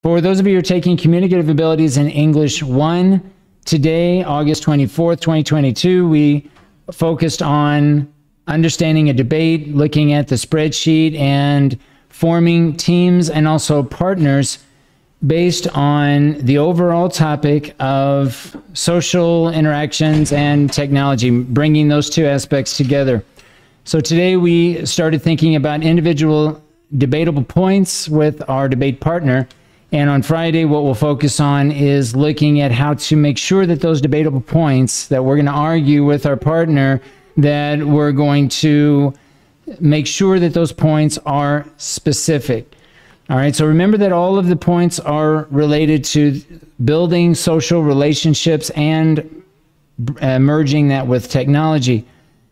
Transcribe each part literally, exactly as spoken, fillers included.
For those of you who are taking Communicative Abilities in English one, today, August twenty-fourth, twenty twenty-two, we focused on understanding a debate, looking at the spreadsheet, and forming teams and also partners based on the overall topic of social interactions and technology, bringing those two aspects together. So today we started thinking about individual debatable points with our debate partner. And on Friday, what we'll focus on is looking at how to make sure that those debatable points that we're going to argue with our partner, that we're going to make sure that those points are specific. All right, so remember that all of the points are related to building social relationships and uh, merging that with technology.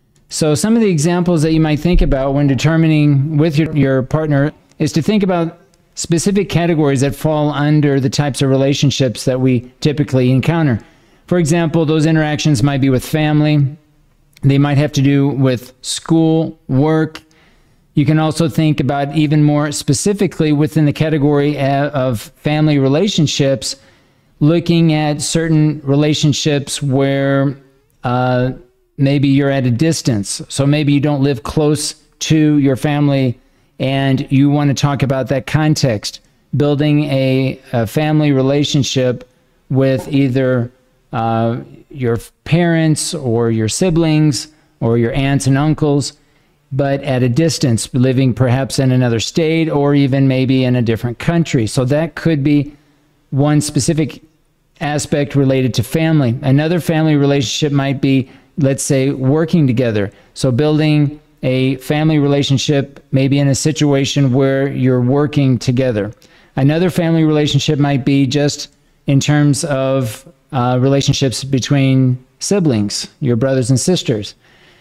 So some of the examples that you might think about when determining with your, your partner is to think about specific categories that fall under the types of relationships that we typically encounter. For example, those interactions might be with family. They might have to do with school, work. You can also think about even more specifically within the category of family relationships, looking at certain relationships where uh, maybe you're at a distance. So maybe you don't live close to your family and you want to talk about that context, building a, a family relationship with either uh, your parents or your siblings or your aunts and uncles, but at a distance, living perhaps in another state or even maybe in a different country. So that could be one specific aspect related to family. Another family relationship might be, let's say, working together. So building a family relationship maybe in a situation where you're working together. Another family relationship might be just in terms of uh, relationships between siblings, your brothers and sisters.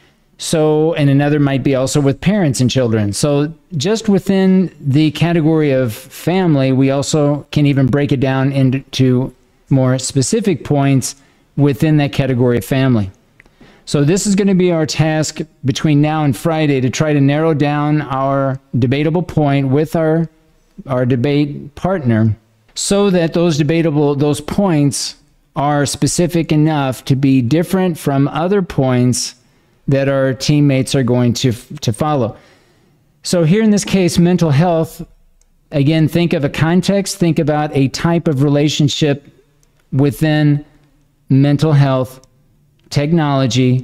So, and another might be also with parents and children. So just within the category of family, we also can even break it down into more specific points within that category of family. So this is going to be our task between now and Friday, to try to narrow down our debatable point with our, our debate partner so that those debatable, those points are specific enough to be different from other points that our teammates are going to, to follow. So here in this case, mental health, again, think of a context, think about a type of relationship within mental health, technology,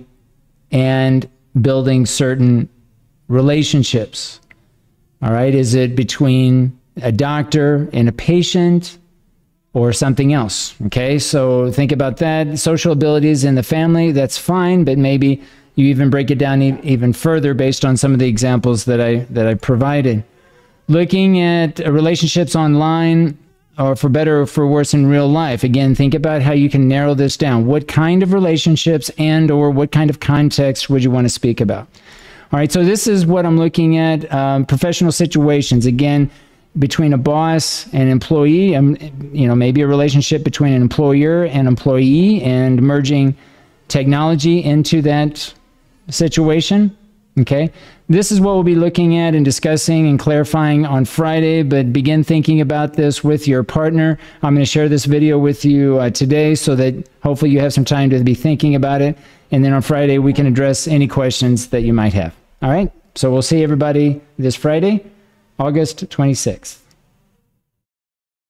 and building certain relationships. All right, is it between a doctor and a patient or something else? Okay, so think about that. Social abilities in the family, that's fine, but maybe you even break it down e even further based on some of the examples that I, that I provided. Looking at relationships online, or for better or for worse in real life. Again, think about how you can narrow this down. What kind of relationships and or what kind of context would you want to speak about? All right, so this is what I'm looking at. Um, professional situations, again, between a boss and employee, um, you know, maybe a relationship between an employer and employee, and merging technology into that situation. Okay, this is what we'll be looking at and discussing and clarifying on Friday, but begin thinking about this with your partner. I'm going to share this video with you uh, today so that hopefully you have some time to be thinking about it. And then on Friday, we can address any questions that you might have. All right, so we'll see everybody this Friday, August twenty-sixth.